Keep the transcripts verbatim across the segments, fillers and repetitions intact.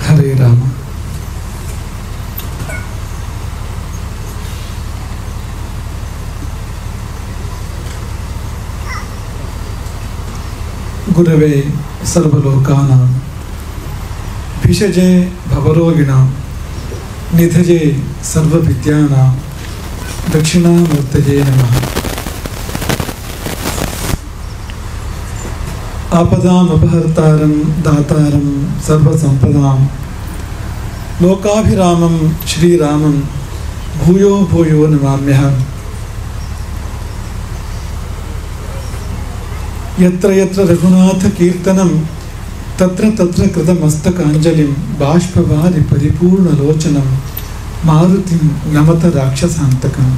ಹರೇ ರಾಮ. ಗುರವೇ ಸರ್ವಲೋಕಾನಾಂ ಭಿಷಜೆ ಭವರೋಗಿಣಾಂ ನಿಧಜೆ ಸರ್ವವಿದ್ಯಾನಾಂ ದಕ್ಷಿಣಾಮೂರ್ತಯೇ ನಮಃ. ಆಪದಾಮಪಹರ್ತಾರಂ ದಾತಾರಂ ಸರ್ವಸಂಪದಾಂ ಲೋಕಾಭಿರಾಮಂ ಶ್ರೀರಾಮಂ ಭೂಯೋ ಭೂಯೋ ನಮಾಮ್ಯಹಂ. ಯತ್ರ ಯತ್ರ ರಘುನಾಥ ಕೀರ್ತನಂ ತತ್ರ ತತ್ರ ಕೃತಮಸ್ತಕಾಂಜಲಿಂ ಬಾಷ್ಪವಾರಿ ಪರಿಪೂರ್ಣಲೋಚನಂ ಮಾರುತಿಂ ನಮತ ರಾಕ್ಷಸಾಂತಕಂ.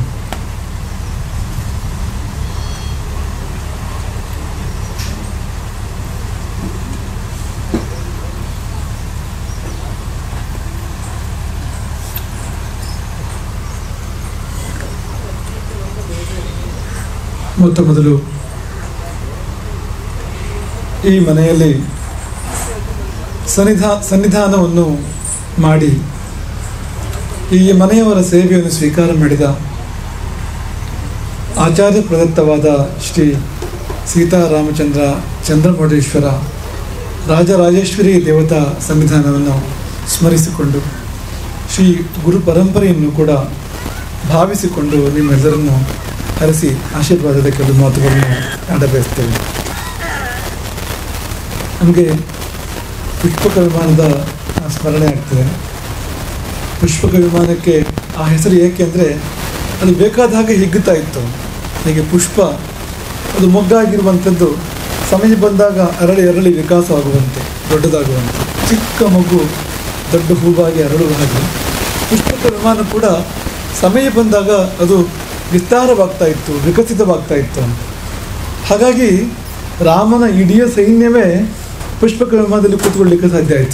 ಮೊತ್ತ ಮೊದಲು ಈ ಮನೆಯಲ್ಲಿ ಸನ್ನಿಧಾ ಸನ್ನಿಧಾನವನ್ನು ಮಾಡಿ ಈ ಮನೆಯವರ ಸೇವೆಯನ್ನು ಸ್ವೀಕಾರ ಮಾಡಿದ ಆಚಾರ್ಯ ಪ್ರದತ್ತವಾದ ಶ್ರೀ ಸೀತಾರಾಮಚಂದ್ರ ಚಂದ್ರಮೌಳೇಶ್ವರ ರಾಜರಾಜೇಶ್ವರಿ ದೇವತಾ ಸನ್ನಿಧಾನವನ್ನು ಸ್ಮರಿಸಿಕೊಂಡು ಶ್ರೀ ಗುರು ಪರಂಪರೆಯನ್ನು ಕೂಡ ಭಾವಿಸಿಕೊಂಡು ನಿಮ್ಮೆಲ್ಲರನ್ನು ಹರಿಸಿ ಆಶೀರ್ವಾದದ ಕೆಲವು ಮಾತುಗಳನ್ನು ಆಡಬಯಸ್ತೇವೆ. ನಮಗೆ ಪುಷ್ಪಕ ವಿಮಾನದ ಸ್ಮರಣೆ ಆಗ್ತದೆ. ಪುಷ್ಪಕ ವಿಮಾನಕ್ಕೆ ಆ ಹೆಸರು ಏಕೆ ಅಂದರೆ ಅದು ಬೇಕಾದ ಹಾಗೆ ಹಿಗ್ಗುತ್ತಾ ಇತ್ತು. ಹೀಗೆ ಪುಷ್ಪ ಅದು ಮೊಗ್ಗಾಗಿರುವಂಥದ್ದು ಸಮಯ ಬಂದಾಗ ಅರಳಿ ಅರಳಿ ವಿಕಾಸವಾಗುವಂತೆ ದೊಡ್ಡದಾಗುವಂತೆ, ಚಿಕ್ಕ ಮಗು ದೊಡ್ಡ ಹೂವಾಗಿ ಅರಳುವ ಹಾಗೆ ಪುಷ್ಪಕ ವಿಮಾನ ಕೂಡ ಸಮಯ ಬಂದಾಗ ಅದು ವಿಸ್ತಾರವಾಗ್ತಾ ಇತ್ತು, ವಿಕಸಿತವಾಗ್ತಾ ಇತ್ತು ಅಂತ. ಹಾಗಾಗಿ ರಾಮನ ಇಡೀ ಸೈನ್ಯವೇ ಪುಷ್ಪಕ ವಿಮಾನದಲ್ಲಿ ಕೂತ್ಕೊಳ್ಳಿಕ್ಕೆ ಸಾಧ್ಯ ಆಯಿತು.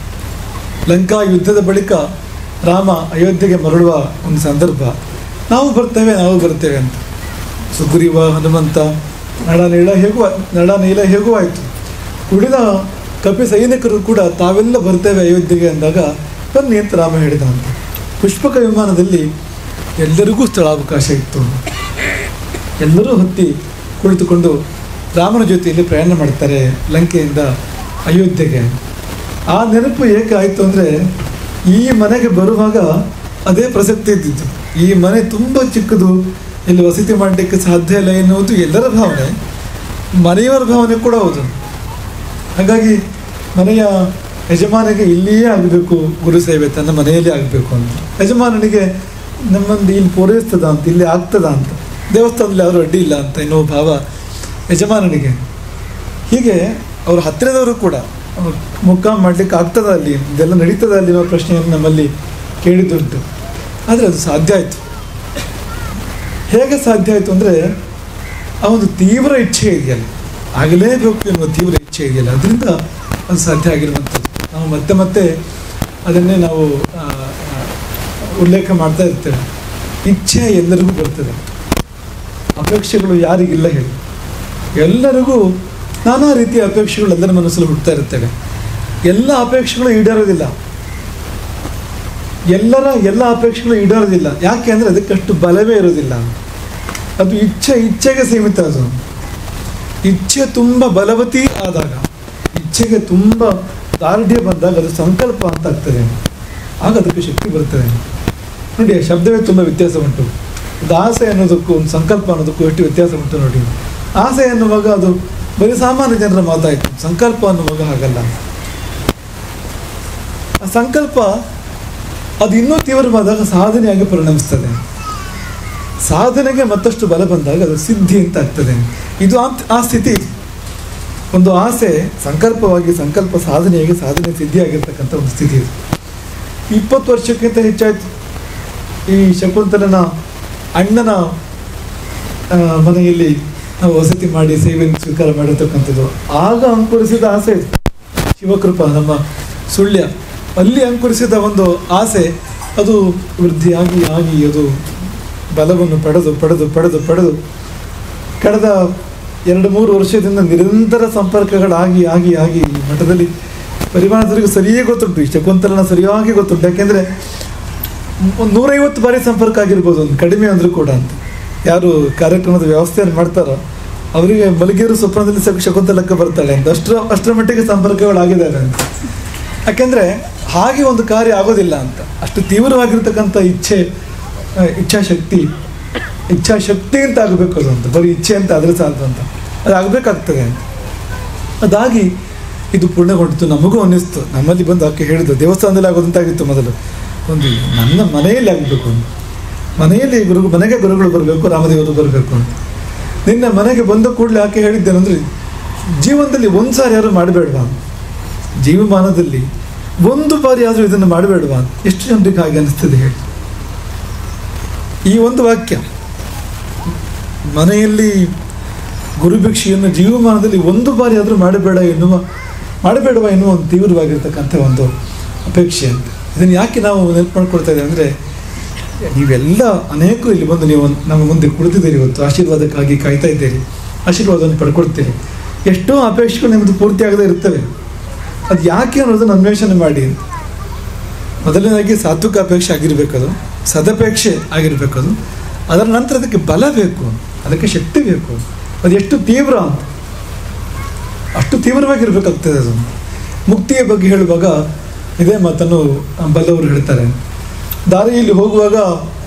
ಲಂಕಾ ಯುದ್ಧದ ಬಳಿಕ ರಾಮ ಅಯೋಧ್ಯೆಗೆ ಮರಳುವ ಒಂದು ಸಂದರ್ಭ, ನಾವು ಬರ್ತೇವೆ ನಾವು ಬರ್ತೇವೆ ಅಂತ ಸುಗ್ರೀವ, ಹನುಮಂತ, ನಳನೀಳ ಹೇಗೂ ನಳನೀಲ ಹೇಗೂ ಆಯಿತು. ಉಳಿದ ಕಪಿ ಸೈನಿಕರು ಕೂಡ ತಾವೆಲ್ಲ ಬರ್ತೇವೆ ಅಯೋಧ್ಯೆಗೆ ಅಂದಾಗ ಬನ್ನಿ ಅಂತ ರಾಮ ಹೇಳಿದ ಅಂತ. ಪುಷ್ಪಕ ವಿಮಾನದಲ್ಲಿ ಎಲ್ಲರಿಗೂ ಸ್ಥಳಾವಕಾಶ ಇತ್ತು. ಎಲ್ಲರೂ ಹತ್ತಿ ಕುಳಿತುಕೊಂಡು ರಾಮನ ಜೊತೆಯಲ್ಲಿ ಪ್ರಯಾಣ ಮಾಡ್ತಾರೆ ಲಂಕೆಯಿಂದ ಅಯೋಧ್ಯೆಗೆ. ಆ ನೆನಪು ಏಕೆ ಆಯಿತು ಅಂದರೆ ಈ ಮನೆಗೆ ಬರುವಾಗ ಅದೇ ಪ್ರಸಕ್ತಿ ಇದ್ದಿತ್ತು. ಈ ಮನೆ ತುಂಬ ಚಿಕ್ಕದು, ಇಲ್ಲಿ ವಸತಿ ಮಾಡಲಿಕ್ಕೆ ಸಾಧ್ಯ ಇಲ್ಲ ಎನ್ನುವುದು ಎಲ್ಲರ ಭಾವನೆ, ಮನೆಯವರ ಭಾವನೆ ಕೂಡ ಹೌದು. ಹಾಗಾಗಿ ಮನೆಯ ಯಜಮಾನಿಗೆ ಇಲ್ಲಿಯೇ ಆಗಬೇಕು ಗುರು ಸೇವೆ, ತನ್ನ ಮನೆಯಲ್ಲೇ ಆಗಬೇಕು ಅಂತ. ಯಜಮಾನನಿಗೆ ನಮ್ಮನ್ನು ಇಲ್ಲಿ ಪೂರೈಸ್ತದ ಅಂತ, ಇಲ್ಲಿ ಆಗ್ತದ ಅಂತ, ದೇವಸ್ಥಾನದಲ್ಲಿ ಯಾರೂ ಅಡ್ಡಿ ಇಲ್ಲ ಅಂತ ಎನ್ನುವ ಭಾವ ಯಜಮಾನನಿಗೆ. ಹೀಗೆ ಅವ್ರ ಹತ್ತಿರದವರು ಕೂಡ ಮುಕ್ಕಾಂ ಮಾಡಲಿಕ್ಕೆ ಆಗ್ತದ ಅಲ್ಲಿ, ಇದೆಲ್ಲ ನಡೀತದ ಅಲ್ಲಿ ಅನ್ನೋ ಪ್ರಶ್ನೆಯನ್ನು ನಮ್ಮಲ್ಲಿ ಕೇಳಿದ್ದುಂಟು. ಆದರೆ ಅದು ಸಾಧ್ಯ ಆಯಿತು. ಹೇಗೆ ಸಾಧ್ಯ ಆಯಿತು ಅಂದರೆ ಆ ಒಂದು ತೀವ್ರ ಇಚ್ಛೆ ಇದೆಯಲ್ಲ, ಆಗಲೇಬೇಕು ಎನ್ನುವ ತೀವ್ರ ಇಚ್ಛೆ ಇದೆಯಲ್ಲ, ಅದರಿಂದ ಅದು ಸಾಧ್ಯ ಆಗಿರುವಂಥದ್ದು. ನಾವು ಮತ್ತೆ ಮತ್ತೆ ಅದನ್ನೇ ನಾವು ಉಲ್ಲೇಖ ಮಾಡ್ತಾ ಇರ್ತೇವೆ. ಇಚ್ಛೆ ಎಲ್ಲರಿಗೂ ಬರ್ತದೆ, ಅಪೇಕ್ಷೆಗಳು ಯಾರಿಗಿಲ್ಲ ಹೇಳಿ. ಎಲ್ಲರಿಗೂ ನಾನಾ ರೀತಿಯ ಅಪೇಕ್ಷೆಗಳು ಎಲ್ಲರ ಮನಸ್ಸಲ್ಲಿ ಹುಡ್ತಾ ಇರ್ತವೆ. ಎಲ್ಲ ಅಪೇಕ್ಷೆಗಳು ಈಡೇರೋದಿಲ್ಲ, ಎಲ್ಲರ ಎಲ್ಲ ಅಪೇಕ್ಷೆಗಳು ಈಡೇರೋದಿಲ್ಲ. ಯಾಕೆ ಅಂದರೆ ಅದಕ್ಕಷ್ಟು ಬಲವೇ ಇರೋದಿಲ್ಲ. ಅದು ಇಚ್ಛೆ ಇಚ್ಛೆಗೆ ಸೀಮಿತ. ಅದು ಇಚ್ಛೆ ತುಂಬ ಬಲವತಿ ಆದಾಗ, ಇಚ್ಛೆಗೆ ತುಂಬ ದಾರ್ಢ್ಯ ಬಂದಾಗ ಅದು ಸಂಕಲ್ಪ ಅಂತ ಆಗ್ತದೆ. ಆಗ ಅದಕ್ಕೆ ಶಕ್ತಿ ಬರ್ತದೆ. ನೋಡಿ, ಆ ಶಬ್ದವೇ ತುಂಬ ವ್ಯತ್ಯಾಸ ಉಂಟು. ಒಂದು ಆಸೆ ಅನ್ನೋದಕ್ಕೂ ಒಂದು ಸಂಕಲ್ಪ ಅನ್ನೋದಕ್ಕೂ ಎಷ್ಟು ವ್ಯತ್ಯಾಸ ಉಂಟು ನೋಡಿ. ಆಸೆ ಅನ್ನುವಾಗ ಅದು ಬರೀ ಸಾಮಾನ್ಯ ಜನರ ಮಾತಾಯಿತು, ಸಂಕಲ್ಪ ಅನ್ನುವಾಗ ಹಾಗಲ್ಲ. ಆ ಸಂಕಲ್ಪ ಅದು ಇನ್ನೂ ತೀವ್ರವಾದಾಗ ಸಾಧನೆಯಾಗಿ ಪರಿಣಮಿಸ್ತದೆ. ಸಾಧನೆಗೆ ಮತ್ತಷ್ಟು ಬಲ ಬಂದಾಗ ಅದು ಸಿದ್ಧಿ ಅಂತ ಆಗ್ತದೆ. ಇದು ಆ ಸ್ಥಿತಿ. ಒಂದು ಆಸೆ ಸಂಕಲ್ಪವಾಗಿ, ಸಂಕಲ್ಪ ಸಾಧನೆಯಾಗಿ, ಸಾಧನೆ ಸಿದ್ಧಿಯಾಗಿರ್ತಕ್ಕಂಥ ಒಂದು ಸ್ಥಿತಿ ಇದು. ಇಪ್ಪತ್ತು ವರ್ಷಕ್ಕಿಂತ ಹೆಚ್ಚಾಯಿತು ಈ ಶಕುಂತಲನ ಅಣ್ಣನ ಮನೆಯಲ್ಲಿ ನಾವು ವಸತಿ ಮಾಡಿ ಸೇವೆಯನ್ನು ಸ್ವೀಕಾರ ಮಾಡಿರ್ತಕ್ಕಂಥದ್ದು. ಆಗ ಅಂಕುರಿಸಿದ ಆಸೆ ಇದು. ಶಿವಕೃಪ ನಮ್ಮ ಸುಳ್ಯ ಅಲ್ಲಿ ಅಂಕುರಿಸಿದ ಒಂದು ಆಸೆ ಅದು ವೃದ್ಧಿಯಾಗಿ ಆಗಿ ಅದು ಬಲವನ್ನು ಪಡೆದು ಪಡೆದು ಪಡೆದು ಪಡೆದು ಕಳೆದ ಎರಡು ಮೂರು ವರ್ಷದಿಂದ ನಿರಂತರ ಸಂಪರ್ಕಗಳಾಗಿ ಆಗಿ ಆಗಿ ಮಠದಲ್ಲಿ ಪರಿವಾರದವರಿಗೆ ಸರಿಯೇ ಗೊತ್ತುಂಟು, ಈ ಶಕುಂತಲನ ಸರಿಯಾಗಿ ಗೊತ್ತುಂಟು. ಯಾಕೆಂದರೆ ಒಂದು ನೂರೈವತ್ತು ಬಾರಿ ಸಂಪರ್ಕ ಆಗಿರ್ಬೋದು, ಒಂದು ಕಡಿಮೆ ಅಂದರೂ ಕೂಡ ಅಂತ. ಯಾರು ಕಾರ್ಯಕ್ರಮದ ವ್ಯವಸ್ಥೆಯನ್ನು ಮಾಡ್ತಾರೋ ಅವರಿಗೆ ಮಲಗಿರೋ ಸ್ವಪ್ನದಲ್ಲಿ ಸಹ ಶಕುಂತಲಕ್ಕೆ ಬರ್ತಾಳೆ ಅಂತ, ಅಷ್ಟರ ಅಷ್ಟರ ಮಟ್ಟಿಗೆ ಸಂಪರ್ಕಗಳಾಗಿದ್ದಾವೆ ಅಂತ. ಯಾಕೆಂದರೆ ಹಾಗೆ ಒಂದು ಕಾರ್ಯ ಆಗೋದಿಲ್ಲ ಅಂತ, ಅಷ್ಟು ತೀವ್ರವಾಗಿರ್ತಕ್ಕಂಥ ಇಚ್ಛೆ, ಇಚ್ಛಾಶಕ್ತಿ ಇಚ್ಛಾಶಕ್ತಿ ಅಂತ ಆಗಬೇಕು ಅದು ಅಂತ, ಬರೀ ಇಚ್ಛೆ ಅಂತ ಆದರೆ ಸಾಲದು ಅಂತ, ಅದು ಆಗಬೇಕಾಗ್ತದೆ ಅಂತ. ಅದಾಗಿ ಇದು ಪೂರ್ಣಗೊಂಡಿತು. ನಮಗೂ ಅನ್ನಿಸ್ತು, ನಮ್ಮಲ್ಲಿ ಬಂದು ಆಕೆ ಹೇಳಿದ್ದು ದೇವಸ್ಥಾನದಲ್ಲಿ ಆಗೋದಂತಾಗಿತ್ತು ಮೊದಲು, ಒಂದು ನನ್ನ ಮನೆಯಲ್ಲಿ ಆಗಬೇಕು ಅಂತ, ಮನೆಯಲ್ಲಿ ಗುರು ಮನೆಗೆ ಗುರುಗಳು ಬರಬೇಕು, ರಾಮದೇವರು ಬರಬೇಕು ಅಂತ. ನಿನ್ನ ಮನೆಗೆ ಬಂದ ಕೂಡಲೇ ಆಕೆ ಹೇಳಿದ್ದೇನೆಂದರೆ, ಜೀವನದಲ್ಲಿ ಒಂದು ಸಾರಿ ಯಾರು ಮಾಡಬೇಡವಾ, ಜೀವಮಾನದಲ್ಲಿ ಒಂದು ಬಾರಿ ಆದರೂ ಇದನ್ನು ಮಾಡಬೇಡವಾ. ಎಷ್ಟು ಜನರಿಗೆ ಹಾಗೆ ಅನ್ನಿಸ್ತದೆ ಹೇಳಿ. ಈ ಒಂದು ವಾಕ್ಯ, ಮನೆಯಲ್ಲಿ ಗುರುಭಿಕ್ಷೆಯನ್ನು ಜೀವಮಾನದಲ್ಲಿ ಒಂದು ಬಾರಿ ಆದರೂ ಮಾಡಬೇಡ ಎನ್ನುವ ಮಾಡಬೇಡವ ಎನ್ನುವ ಒಂದು ತೀವ್ರವಾಗಿರ್ತಕ್ಕಂಥ ಒಂದು ಅಪೇಕ್ಷೆ ಅಂತ. ಇದನ್ನು ಯಾಕೆ ನಾವು ನೆನಪು ಮಾಡ್ಕೊಳ್ತಾ ಇದ್ದೇವೆ ಅಂದರೆ, ನೀವೆಲ್ಲ ಅನೇಕರು ಇಲ್ಲಿ ಬಂದು ನೀವು ನಮ್ಮ ಮುಂದೆ ಕುಳಿತಿದ್ದೀರಿ, ಇವತ್ತು ಆಶೀರ್ವಾದಕ್ಕಾಗಿ ಕಾಯ್ತಾ ಇದ್ದೀರಿ, ಆಶೀರ್ವಾದವನ್ನು ಪಡ್ಕೊಳ್ತೀರಿ. ಎಷ್ಟೋ ಅಪೇಕ್ಷೆಗಳು ನಿಮ್ಮದು ಪೂರ್ತಿ ಆಗದೇ ಇರ್ತವೆ. ಅದು ಯಾಕೆ ಅನ್ನೋದನ್ನು ಅನ್ವೇಷಣೆ ಮಾಡಿ. ಮೊದಲನೇದಾಗಿ ಸಾತ್ವಿಕ ಅಪೇಕ್ಷೆ ಆಗಿರಬೇಕದು, ಸದಪೇಕ್ಷೆ ಆಗಿರಬೇಕದು. ಅದರ ನಂತರ ಅದಕ್ಕೆ ಬಲ ಬೇಕು, ಅದಕ್ಕೆ ಶಕ್ತಿ ಬೇಕು. ಅದು ಎಷ್ಟು ತೀವ್ರ ಅಂತ, ಅಷ್ಟು ತೀವ್ರವಾಗಿರ್ಬೇಕಾಗ್ತದೆ ಅದು. ಮುಕ್ತಿಯ ಬಗ್ಗೆ ಹೇಳುವಾಗ ಇದೇ ಮಾತನ್ನು ಬಲ್ಲವರು ಹೇಳ್ತಾರೆ. ದಾರಿಯಲ್ಲಿ ಹೋಗುವಾಗ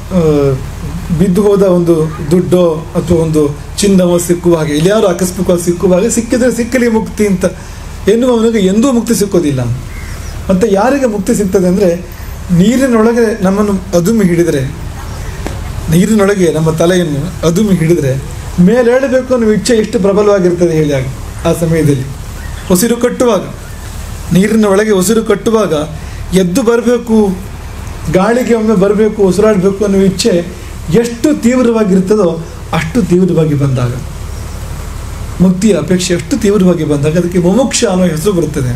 ಬಿದ್ದು ಹೋದ ಒಂದು ದುಡ್ಡೋ ಅಥವಾ ಒಂದು ಚಿನ್ನವೋ ಸಿಕ್ಕುವ ಹಾಗೆ, ಇಲ್ಲಿ ಯಾರು ಆಕಸ್ಮಿಕವಾಗಿ ಸಿಕ್ಕುವ ಹಾಗೆ, ಸಿಕ್ಕಿದ್ರೆ ಸಿಕ್ಕಲಿ ಮುಕ್ತಿ ಅಂತ ಎನ್ನುವವನಿಗೆ ಎಂದೂ ಮುಕ್ತಿ ಸಿಕ್ಕೋದಿಲ್ಲ. ಮತ್ತು ಯಾರಿಗೆ ಮುಕ್ತಿ ಸಿಗ್ತದೆ ಅಂದರೆ, ನೀರಿನೊಳಗೆ ನಮ್ಮನ್ನು ಅದುಮಿ ಹಿಡಿದರೆ, ನೀರಿನೊಳಗೆ ನಮ್ಮ ತಲೆಯನ್ನು ಅದುಮಿ ಹಿಡಿದರೆ ಮೇಲೇಳಬೇಕು ಅನ್ನೋ ಇಚ್ಛೆ ಎಷ್ಟು ಪ್ರಬಲವಾಗಿರ್ತದೆ ಹೇಳಿ. ಆಗ ಆ ಸಮಯದಲ್ಲಿ ಉಸಿರು ಕಟ್ಟುವಾಗ, ನೀರಿನ ಒಳಗೆ ಉಸಿರು ಕಟ್ಟುವಾಗ ಎದ್ದು ಬರಬೇಕು, ಗಾಳಿಗೆ ಒಮ್ಮೆ ಬರಬೇಕು, ಉಸಿರಾಡಬೇಕು ಅನ್ನೋ ಇಚ್ಛೆ ಎಷ್ಟು ತೀವ್ರವಾಗಿರ್ತದೋ ಅಷ್ಟು ತೀವ್ರವಾಗಿ ಬಂದಾಗ, ಮುಕ್ತಿಯ ಅಪೇಕ್ಷೆ ಎಷ್ಟು ತೀವ್ರವಾಗಿ ಬಂದಾಗ ಅದಕ್ಕೆ ಮುಮುಕ್ಷ ಅನ್ನೋ ಹೆಸರು ಬರುತ್ತದೆ.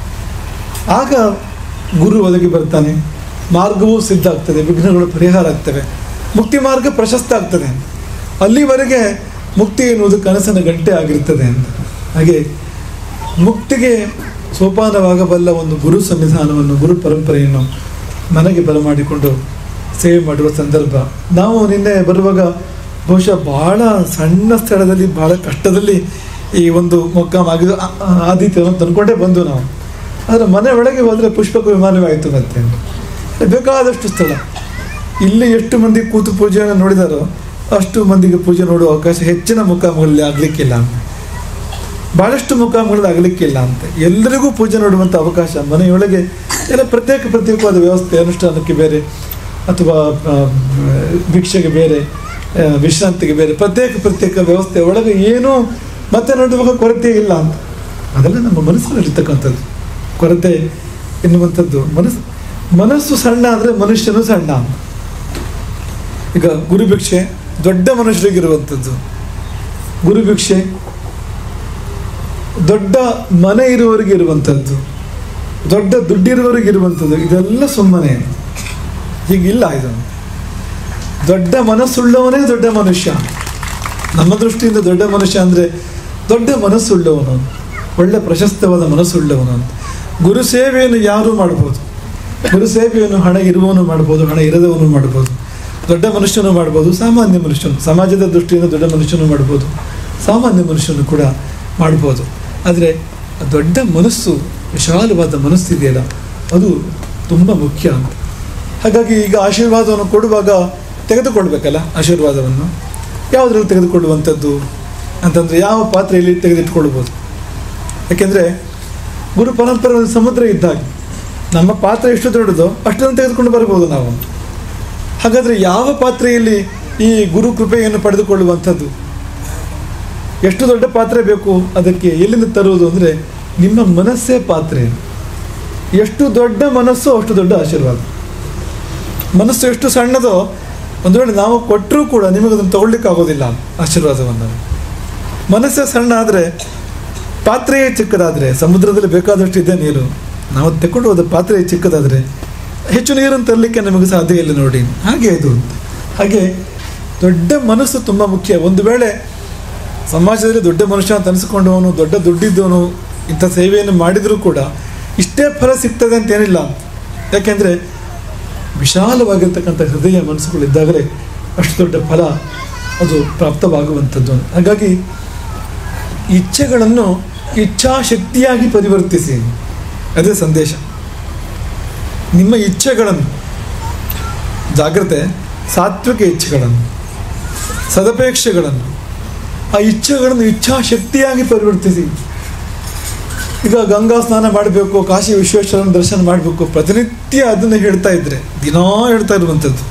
ಆಗ ಗುರು ಒದಗಿ ಬರ್ತಾನೆ, ಮಾರ್ಗವೂ ಸಿದ್ಧ ಆಗ್ತದೆ, ವಿಘ್ನಗಳು ಪರಿಹಾರ ಆಗ್ತವೆ, ಮುಕ್ತಿ ಮಾರ್ಗ ಪ್ರಶಸ್ತ ಆಗ್ತದೆ. ಅಲ್ಲಿವರೆಗೆ ಮುಕ್ತಿ ಎನ್ನುವುದು ಕನಸಿನ ಗಂಟೆ ಆಗಿರ್ತದೆ ಅಂತ. ಹಾಗೆ ಮುಕ್ತಿಗೆ ಸೋಪಾನವಾಗಬಲ್ಲ ಒಂದು ಗುರು ಸಂವಿಧಾನವನ್ನು, ಗುರು ಪರಂಪರೆಯನ್ನು ಮನೆಗೆ ಬರಮಾಡಿಕೊಂಡು ಸೇವೆ ಮಾಡುವ ಸಂದರ್ಭ. ನಾವು ನಿನ್ನೆ ಬರುವಾಗ ಬಹುಶಃ ಬಹಳ ಸಣ್ಣ ಸ್ಥಳದಲ್ಲಿ ಬಹಳ ಕಷ್ಟದಲ್ಲಿ ಈ ಒಂದು ಮೊಕ್ಕಾಮ್ ಆಗಿದ್ದು ಆದಿತ್ಯವನ್ನು ತಂದ್ಕೊಂಡೇ ಬಂದು ನಾವು. ಆದರೆ ಮನೆ ಒಳಗೆ ಹೋದರೆ ಪುಷ್ಪಕ ವಿಮಾನವೇ ಆಯಿತು. ಮತ್ತೆ ಬೇಕಾದಷ್ಟು ಸ್ಥಳ, ಇಲ್ಲಿ ಎಷ್ಟು ಮಂದಿ ಕೂತು ಪೂಜೆಯನ್ನು ನೋಡಿದಾರೋ ಅಷ್ಟು ಮಂದಿಗೆ ಪೂಜೆ ನೋಡುವ ಅವಕಾಶ ಹೆಚ್ಚಿನ ಮುಖಾಮಗಳಲ್ಲಿ ಆಗಲಿಕ್ಕಿಲ್ಲ, ಭಾಳಷ್ಟು ಮುಖಾಮಗಳಲ್ಲಿ ಆಗಲಿಕ್ಕಿಲ್ಲ ಅಂತ. ಎಲ್ಲರಿಗೂ ಪೂಜೆ ನೋಡುವಂಥ ಅವಕಾಶ ಮನೆಯೊಳಗೆ ಎಲ್ಲ ಪ್ರತ್ಯೇಕ ಪ್ರತ್ಯೇಕವಾದ ವ್ಯವಸ್ಥೆ, ಅನುಷ್ಠಾನಕ್ಕೆ ಬೇರೆ ಅಥವಾ ಭಿಕ್ಷೆಗೆ ಬೇರೆ, ವಿಶ್ರಾಂತಿಗೆ ಬೇರೆ, ಪ್ರತ್ಯೇಕ ಪ್ರತ್ಯೇಕ ವ್ಯವಸ್ಥೆ ಒಳಗೆ ಏನೂ ಮತ್ತೆ ನೋಡುವಾಗ ಕೊರತೆ ಇಲ್ಲ ಅಂತ. ಅದೆಲ್ಲ ನಮ್ಮ ಮನಸ್ಸಿನಲ್ಲಿರ್ತಕ್ಕಂಥದ್ದು ಕೊರತೆ ಎನ್ನುವಂಥದ್ದು. ಮನಸ್ಸು ಮನಸ್ಸು ಸಣ್ಣ ಆದರೆ ಮನುಷ್ಯನೂ ಸಣ್ಣ. ಈಗ ಗುರುಭಿಕ್ಷೆ ದೊಡ್ಡ ಮನುಷ್ಯರಿಗಿರುವಂಥದ್ದು, ಗುರುಭಿಕ್ಷೆ ದೊಡ್ಡ ಮನೆ ಇರುವವರಿಗೆ ಇರುವಂಥದ್ದು, ದೊಡ್ಡ ದುಡ್ಡಿರುವವರಿಗಿರುವಂಥದ್ದು. ಇದೆಲ್ಲ ಸುಮ್ಮನೆ ಹೀಗಿಲ್ಲ. ಇದು ದೊಡ್ಡ ಮನಸ್ಸುಳ್ಳವನೇ ದೊಡ್ಡ ಮನುಷ್ಯ. ನಮ್ಮ ದೃಷ್ಟಿಯಿಂದ ದೊಡ್ಡ ಮನುಷ್ಯ ಅಂದರೆ ದೊಡ್ಡ ಮನಸ್ಸುಳ್ಳವನು, ಒಳ್ಳೆ ಪ್ರಶಸ್ತವಾದ ಮನಸ್ಸುಳ್ಳವನು ಅಂತ. ಗುರು ಸೇವೆಯನ್ನು ಯಾರೂ ಮಾಡ್ಬೋದು, ಗುರು ಸೇವೆಯನ್ನು ಹಣ ಇರುವವನು ಮಾಡ್ಬೋದು, ಹಣ ಇರದವನು ಮಾಡ್ಬೋದು, ದೊಡ್ಡ ಮನುಷ್ಯನು ಮಾಡ್ಬೋದು, ಸಾಮಾನ್ಯ ಮನುಷ್ಯನು, ಸಮಾಜದ ದೃಷ್ಟಿಯಿಂದ ದೊಡ್ಡ ಮನುಷ್ಯನು ಮಾಡ್ಬೋದು, ಸಾಮಾನ್ಯ ಮನುಷ್ಯನು ಕೂಡ ಮಾಡ್ಬೋದು. ಆದರೆ ದೊಡ್ಡ ಮನಸ್ಸು, ವಿಶಾಲವಾದ ಮನಸ್ಸಿದೆಯಲ್ಲ, ಅದು ತುಂಬ ಮುಖ್ಯ ಅಂತ. ಹಾಗಾಗಿ ಈಗ ಆಶೀರ್ವಾದವನ್ನು ಕೊಡುವಾಗ ತೆಗೆದುಕೊಳ್ಬೇಕಲ್ಲ, ಆಶೀರ್ವಾದವನ್ನು ಯಾವುದ್ರಲ್ಲಿ ತೆಗೆದುಕೊಳ್ಳುವಂಥದ್ದು ಅಂತಂದರೆ ಯಾವ ಪಾತ್ರೆಯಲ್ಲಿ ತೆಗೆದಿಟ್ಕೊಳ್ಬೋದು. ಯಾಕೆಂದರೆ ಗುರು ಪರಂಪರೆ ಒಂದು ಸಮುದ್ರ ಇದ್ದಾಗ ನಮ್ಮ ಪಾತ್ರೆ ಎಷ್ಟು ದೊಡ್ಡದೋ ಅಷ್ಟನ್ನು ತೆಗೆದುಕೊಂಡು ಬರ್ಬೋದು ನಾವು. ಹಾಗಾದರೆ ಯಾವ ಪಾತ್ರೆಯಲ್ಲಿ ಈ ಗುರು ಕೃಪೆಯನ್ನು ಪಡೆದುಕೊಳ್ಳುವಂಥದ್ದು, ಎಷ್ಟು ದೊಡ್ಡ ಪಾತ್ರೆ ಬೇಕು, ಅದಕ್ಕೆ ಎಲ್ಲಿಂದ ತರುವುದು ಅಂದರೆ ನಿಮ್ಮ ಮನಸ್ಸೇ ಪಾತ್ರೆ. ಎಷ್ಟು ದೊಡ್ಡ ಮನಸ್ಸು ಅಷ್ಟು ದೊಡ್ಡ ಆಶೀರ್ವಾದ. ಮನಸ್ಸು ಎಷ್ಟು ಸಣ್ಣದೋ ಒಂದು ವೇಳೆ ನಾವು ಕೊಟ್ಟರೂ ಕೂಡ ನಿಮಗೆ ಅದನ್ನು ತಗೊಳ್ಳಿಕ್ಕೆ ಆಗೋದಿಲ್ಲ ಆಶೀರ್ವಾದವನ್ನು. ಮನಸ್ಸೇ ಸಣ್ಣ ಆದರೆ, ಪಾತ್ರೆಯೇ ಚಿಕ್ಕದಾದರೆ, ಸಮುದ್ರದಲ್ಲಿ ಬೇಕಾದಷ್ಟು ಇದೆ ನೀರು, ನಾವು ತೆಕ್ಕೊಂಡು ಹೋದ ಪಾತ್ರೆ ಚಿಕ್ಕದಾದರೆ ಹೆಚ್ಚು ನೀರನ್ನು ತರಲಿಕ್ಕೆ ನಮಗೆ ಸಾಧ್ಯ ಇಲ್ಲ ನೋಡಿ. ಹಾಗೆ ಇದು. ಹಾಗೆ ದೊಡ್ಡ ಮನಸ್ಸು ತುಂಬ ಮುಖ್ಯ. ಒಂದು ವೇಳೆ ಸಮಾಜದಲ್ಲಿ ದೊಡ್ಡ ಮನುಷ್ಯ ಅಂತ ಅನಿಸ್ಕೊಂಡವನು, ದೊಡ್ಡ ದುಡ್ಡಿದ್ದವನು ಇಂಥ ಸೇವೆಯನ್ನು ಮಾಡಿದರೂ ಕೂಡ ಇಷ್ಟೇ ಫಲ ಸಿಗ್ತದೆ ಅಂತೇನಿಲ್ಲ. ಯಾಕೆಂದರೆ ವಿಶಾಲವಾಗಿರ್ತಕ್ಕಂಥ ಹೃದಯ ಮನಸ್ಸುಗಳಿದ್ದಾಗಲೇ ಅಷ್ಟು ದೊಡ್ಡ ಫಲ ಅದು ಪ್ರಾಪ್ತವಾಗುವಂಥದ್ದು. ಹಾಗಾಗಿ ಇಚ್ಛೆಗಳನ್ನು ಇಚ್ಛಾಶಕ್ತಿಯಾಗಿ ಪರಿವರ್ತಿಸಿ, ಅದೇ ಸಂದೇಶ. ನಿಮ್ಮ ಇಚ್ಛೆಗಳನ್ನು, ಜಾಗ್ರತೆ, ಸಾತ್ವಿಕ ಇಚ್ಛೆಗಳನ್ನು, ಸದಪೇಕ್ಷೆಗಳನ್ನು, ಆ ಇಚ್ಛೆಗಳನ್ನು ಇಚ್ಛಾಶಕ್ತಿಯಾಗಿ ಪರಿವರ್ತಿಸಿ. ಈಗ ಗಂಗಾ ಸ್ನಾನ ಮಾಡಬೇಕು, ಕಾಶಿ ವಿಶ್ವೇಶ್ವರನ ದರ್ಶನ ಮಾಡಬೇಕು, ಪ್ರತಿನಿತ್ಯ ಅದನ್ನು ಹೇಳ್ತಾ ಇದ್ರೆ, ದಿನಾ ಹೇಳ್ತಾ ಇರುವಂಥದ್ದು.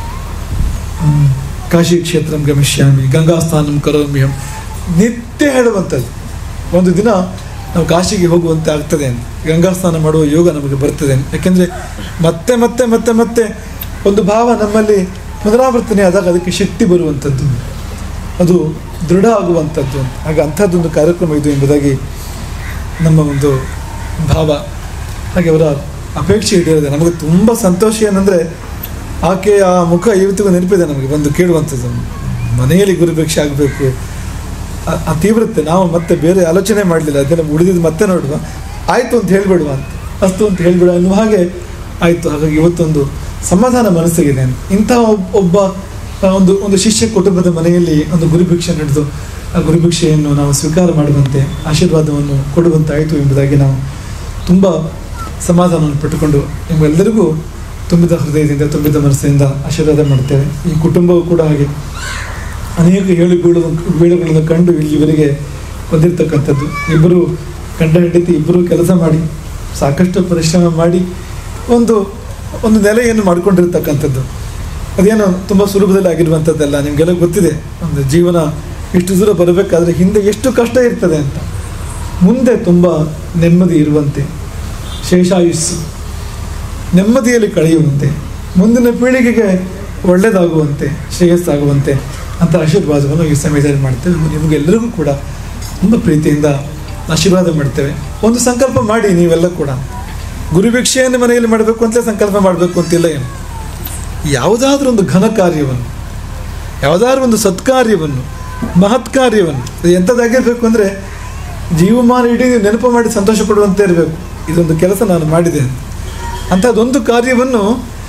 ಕಾಶಿ ಕ್ಷೇತ್ರಂ ಗಮಿಷ್ಯಾಮಿ, ಗಂಗಾ ಸ್ನಾನಂ ಕರೋಮಿ, ನಿತ್ಯ ಹೇಳುವಂಥದ್ದು. ಒಂದು ದಿನ ನಾವು ಕಾಶಿಗೆ ಹೋಗುವಂತೆ ಆಗ್ತದೆ, ಗಂಗಾ ಸ್ನಾನ ಮಾಡುವ ಯೋಗ ನಮಗೆ ಬರ್ತದೆ. ಯಾಕೆಂದರೆ ಮತ್ತೆ ಮತ್ತೆ ಮತ್ತೆ ಮತ್ತೆ ಒಂದು ಭಾವ ನಮ್ಮಲ್ಲಿ ಪುನರಾವರ್ತನೆ ಆದಾಗ ಅದಕ್ಕೆ ಶಕ್ತಿ ಬರುವಂಥದ್ದು, ಅದು ದೃಢ ಆಗುವಂಥದ್ದು. ಆಗ ಅಂಥದ್ದೊಂದು ಕಾರ್ಯಕ್ರಮ ಇದು ಎಂಬುದಾಗಿ ನಮ್ಮ ಒಂದು ಭಾವ. ಹಾಗೆ ಅವರ ಅಪೇಕ್ಷೆ ಈಡೇರಿದೆ. ನಮಗೆ ತುಂಬ ಸಂತೋಷ ಏನಂದರೆ ಆಕೆ ಆ ಮುಖ ಇವತ್ತಿಗೂ ನೆನಪಿದೆ ನಮಗೆ, ಬಂದು ಕೇಳುವಂಥದ್ದು, ಮನೆಯಲ್ಲಿ ಗುರುಭಿಕ್ಷೆ ಆಗಬೇಕು. ಆ ತೀವ್ರತೆ ನಾವು ಮತ್ತೆ ಬೇರೆ ಆಲೋಚನೆ ಮಾಡಲಿಲ್ಲ, ಅದನ್ನು ಉಳಿದಿದ್ದು ಮತ್ತೆ ನೋಡುವ, ಆಯಿತು ಅಂತ ಹೇಳಿಬಿಡುವ ಅಂತ, ಅಷ್ಟು ಅಂತ ಹೇಳಿಬಿಡುವ ಅನ್ನುವ ಹಾಗೆ ಆಯಿತು. ಹಾಗಾಗಿ ಇವತ್ತೊಂದು ಸಮಾಧಾನ ಮನಸ್ಸಿಗಿದೆ. ಇಂತಹ ಒಬ್ಬ ಒಂದು ಒಂದು ಶಿಷ್ಯ ಕುಟುಂಬದ ಮನೆಯಲ್ಲಿ ಒಂದು ಗುರುಭಿಕ್ಷೆ ನಡೆದು ಆ ಗುರುಭಿಕ್ಷೆಯನ್ನು ನಾವು ಸ್ವೀಕಾರ ಮಾಡುವಂತೆ, ಆಶೀರ್ವಾದವನ್ನು ಕೊಡುವಂತಾಯಿತು ಎಂಬುದಾಗಿ ನಾವು ತುಂಬ ಸಮಾಧಾನವನ್ನು ಪಟ್ಟುಕೊಂಡು ನಿಮ್ಮೆಲ್ಲರಿಗೂ ತುಂಬಿದ ಹೃದಯದಿಂದ, ತುಂಬಿದ ಮನಸ್ಸಿನಿಂದ ಆಶೀರ್ವಾದ ಮಾಡ್ತೇವೆ. ಈ ಕುಟುಂಬವು ಕೂಡ ಹಾಗೆ ಅನೇಕ ಹೇಳು ಬೀಳು ಬೀಳುಗಳನ್ನು ಕಂಡು ಇಲ್ಲಿವರೆಗೆ ಬಂದಿರತಕ್ಕಂಥದ್ದು. ಇಬ್ಬರು ಗಂಡ ಹೆಂಡತಿ ಇಬ್ಬರು ಕೆಲಸ ಮಾಡಿ ಸಾಕಷ್ಟು ಪರಿಶ್ರಮ ಮಾಡಿ ಒಂದು ಒಂದು ನೆಲೆಯನ್ನು ಮಾಡಿಕೊಂಡಿರ್ತಕ್ಕಂಥದ್ದು. ಅದೇನು ತುಂಬ ಸುಲಭದಲ್ಲಿ ಆಗಿರುವಂಥದ್ದಲ್ಲ. ನಿಮಗೆಲ್ಲ ಗೊತ್ತಿದೆ, ಒಂದು ಜೀವನ ಇಷ್ಟು ದೂರ ಬರಬೇಕಾದ್ರೆ ಹಿಂದೆ ಎಷ್ಟು ಕಷ್ಟ ಇರ್ತದೆ ಅಂತ. ಮುಂದೆ ತುಂಬ ನೆಮ್ಮದಿ ಇರುವಂತೆ, ಶೇಷಾಯುಸ್ಸು ನೆಮ್ಮದಿಯಲ್ಲಿ ಕಳೆಯುವಂತೆ, ಮುಂದಿನ ಪೀಳಿಗೆಗೆ ಒಳ್ಳೆಯದಾಗುವಂತೆ, ಶ್ರೇಯಸ್ಸಾಗುವಂತೆ ಅಂತ ಆಶೀರ್ವಾದವನ್ನು ಈ ಸಮಯದಲ್ಲಿ ಮಾಡ್ತೇವೆ. ನಿಮಗೆಲ್ಲರಿಗೂ ಕೂಡ ತುಂಬ ಪ್ರೀತಿಯಿಂದ ಆಶೀರ್ವಾದ ಮಾಡ್ತೇವೆ. ಒಂದು ಸಂಕಲ್ಪ ಮಾಡಿ, ನೀವೆಲ್ಲ ಕೂಡ ಗುರುಭಿಕ್ಷೆಯನ್ನು ಮನೆಯಲ್ಲಿ ಮಾಡಬೇಕು ಅಂತಲೇ ಸಂಕಲ್ಪ ಮಾಡಬೇಕು ಅಂತಿಲ್ಲ. ಏನು ಯಾವುದಾದ್ರೂ ಒಂದು ಘನ ಕಾರ್ಯವನ್ನು, ಯಾವುದಾದ್ರೂ ಒಂದು ಸತ್ಕಾರ್ಯವನ್ನು, ಮಹತ್ ಕಾರ್ಯವನ್ನು, ಎಂಥದ್ದಾಗಿರಬೇಕು ಅಂದರೆ ಜೀವಮಾನ ಇಡೀ ನೆನಪು ಮಾಡಿ ಸಂತೋಷ ಪಡುವಂತೆ ಇರಬೇಕು. ಇದೊಂದು ಕೆಲಸ ನಾನು ಮಾಡಿದೆ ಅಂಥದ್ದೊಂದು ಕಾರ್ಯವನ್ನು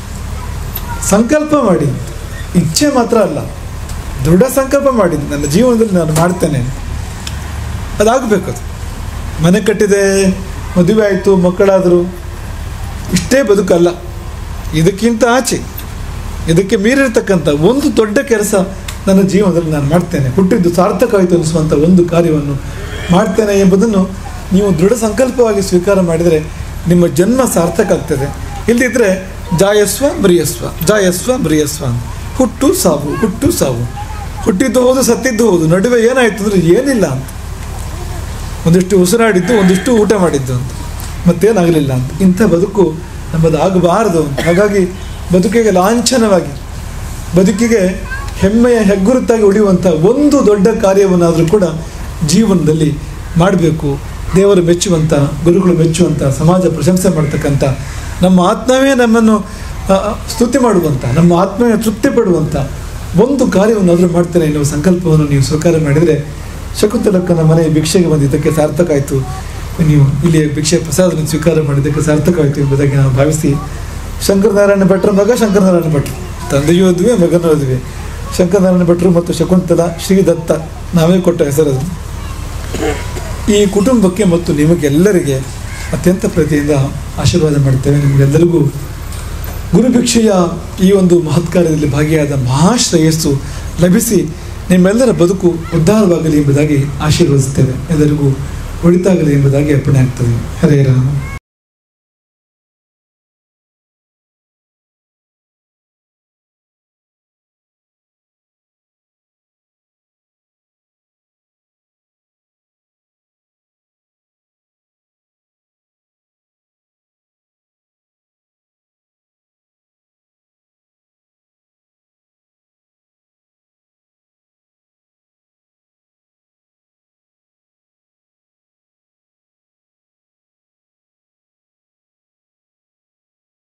ಸಂಕಲ್ಪ ಮಾಡಿ, ಇಚ್ಛೆ ಮಾತ್ರ ಅಲ್ಲ, ದೃಢ ಸಂಕಲ್ಪ ಮಾಡಿ, ನನ್ನ ಜೀವನದಲ್ಲಿ ನಾನು ಮಾಡ್ತೇನೆ, ಅದಾಗಬೇಕು. ಅದು ಮನೆ ಕಟ್ಟಿದೆ, ಮದುವೆ ಆಯಿತು, ಮಕ್ಕಳಾದರು, ಇಷ್ಟೇ ಬದುಕಲ್ಲ. ಇದಕ್ಕಿಂತ ಆಚೆ, ಇದಕ್ಕೆ ಮೀರಿರ್ತಕ್ಕಂಥ ಒಂದು ದೊಡ್ಡ ಕೆಲಸ ನನ್ನ ಜೀವನದಲ್ಲಿ ನಾನು ಮಾಡ್ತೇನೆ, ಹುಟ್ಟಿದ್ದು ಸಾರ್ಥಕವಾಯಿತು ಅನಿಸುವಂಥ ಒಂದು ಕಾರ್ಯವನ್ನು ಮಾಡ್ತೇನೆ ಎಂಬುದನ್ನು ನೀವು ದೃಢ ಸಂಕಲ್ಪವಾಗಿ ಸ್ವೀಕಾರ ಮಾಡಿದರೆ ನಿಮ್ಮ ಜನ್ಮ ಸಾರ್ಥಕ ಆಗ್ತದೆ. ಇಲ್ಲದಿದ್ದರೆ ಜಾಯಸ್ವ ಮ್ರಿಯಸ್ವ, ಜಾಯಸ್ವ ಮ್ರಿಯಸ್ವ, ಹುಟ್ಟು ಸಾವು, ಹುಟ್ಟು ಸಾವು, ಹುಟ್ಟಿದ್ದು ಹೌದು, ಸತ್ತಿದ್ದು ಹೌದು, ನಡುವೆ ಏನಾಯಿತು ಅಂದರೆ ಏನಿಲ್ಲ ಅಂತ, ಒಂದಿಷ್ಟು ಉಸಿರಾಡಿದ್ದು, ಒಂದಿಷ್ಟು ಊಟ ಮಾಡಿದ್ದು ಅಂತ, ಮತ್ತೇನಾಗಲಿಲ್ಲ ಅಂತ. ಇಂಥ ಬದುಕು ನಮ್ಮದು ಆಗಬಾರದು ಅಂತ. ಹಾಗಾಗಿ ಬದುಕಿಗೆ ಲಾಂಛನವಾಗಿ, ಬದುಕಿಗೆ ಹೆಮ್ಮೆಯ ಹೆಗ್ಗುರುತಾಗಿ ಉಳಿಯುವಂಥ ಒಂದು ದೊಡ್ಡ ಕಾರ್ಯವನ್ನಾದರೂ ಕೂಡ ಜೀವನದಲ್ಲಿ ಮಾಡಬೇಕು. ದೇವರು ಮೆಚ್ಚುವಂಥ, ಗುರುಗಳು ಮೆಚ್ಚುವಂಥ, ಸಮಾಜ ಪ್ರಶಂಸೆ ಮಾಡ್ತಕ್ಕಂಥ, ನಮ್ಮ ಆತ್ಮವೇ ನಮ್ಮನ್ನು ಸ್ತುತಿ ಮಾಡುವಂಥ, ನಮ್ಮ ಆತ್ಮವೇ ತೃಪ್ತಿ ಪಡುವಂಥ ಒಂದು ಕಾರ್ಯವನ್ನಾದರೂ ಮಾಡ್ತೇನೆ ಎನ್ನುವ ಸಂಕಲ್ಪವನ್ನು ನೀವು ಸ್ವೀಕಾರ ಮಾಡಿದರೆ ಶಕುಂತಲಕ್ಕನ ಮನೆ ಭಿಕ್ಷೆಗೆ ಬಂದಿದ್ದಕ್ಕೆ ಸಾರ್ಥಕ ಆಯಿತು, ನೀವು ಇಲ್ಲಿ ಭಿಕ್ಷೆ ಪ್ರಸಾದವನ್ನು ಸ್ವೀಕಾರ ಮಾಡಿದ್ದಕ್ಕೆ ಸಾರ್ಥಕ ಆಯಿತು ಎಂಬುದಾಗಿ ನಾವು ಭಾವಿಸಿ, ಶಂಕರನಾರಾಯಣ ಭಟ್ರ ಮಗ ಶಂಕರನಾರಾಯಣ ಭಟ್ರು, ತಂದೆಯೂ ಅದುವೆ, ಮಗನೂ ಅದುವೆ, ಶಂಕರನಾರಾಯಣ ಭಟ್ರು ಮತ್ತು ಶಕುಂತಲ ಶ್ರೀದತ್ತ ನಾವೇ ಕೊಟ್ಟ ಹೆಸರದು. ಈ ಕುಟುಂಬಕ್ಕೆ ಮತ್ತು ನಿಮಗೆಲ್ಲರಿಗೆ ಅತ್ಯಂತ ಪ್ರೀತಿಯಿಂದ ಆಶೀರ್ವಾದ ಮಾಡ್ತೇವೆ. ನಿಮಗೆಲ್ಲರಿಗೂ ಗುರುಭಿಕ್ಷೆಯ ಈ ಒಂದು ಮಹತ್ಕಾರ್ಯದಲ್ಲಿ ಭಾಗಿಯಾದ ಮಹಾಶ್ರೇಯಸ್ಸು ಲಭಿಸಿ ನಿಮ್ಮೆಲ್ಲರ ಬದುಕು ಉದ್ಧಾರವಾಗಲಿ ಎಂಬುದಾಗಿ ಆಶೀರ್ವದಿಸ್ತೇವೆ. ಎಲ್ಲರಿಗೂ ಒಳಿತಾಗಲಿ ಎಂಬುದಾಗಿ ಅರ್ಪಣೆ ಆಗ್ತದೆ. ಹರೇ ರಾಮ.